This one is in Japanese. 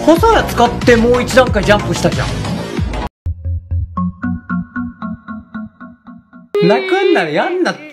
細谷使ってもう一段階ジャンプしたじゃん。泣くんならやんなって。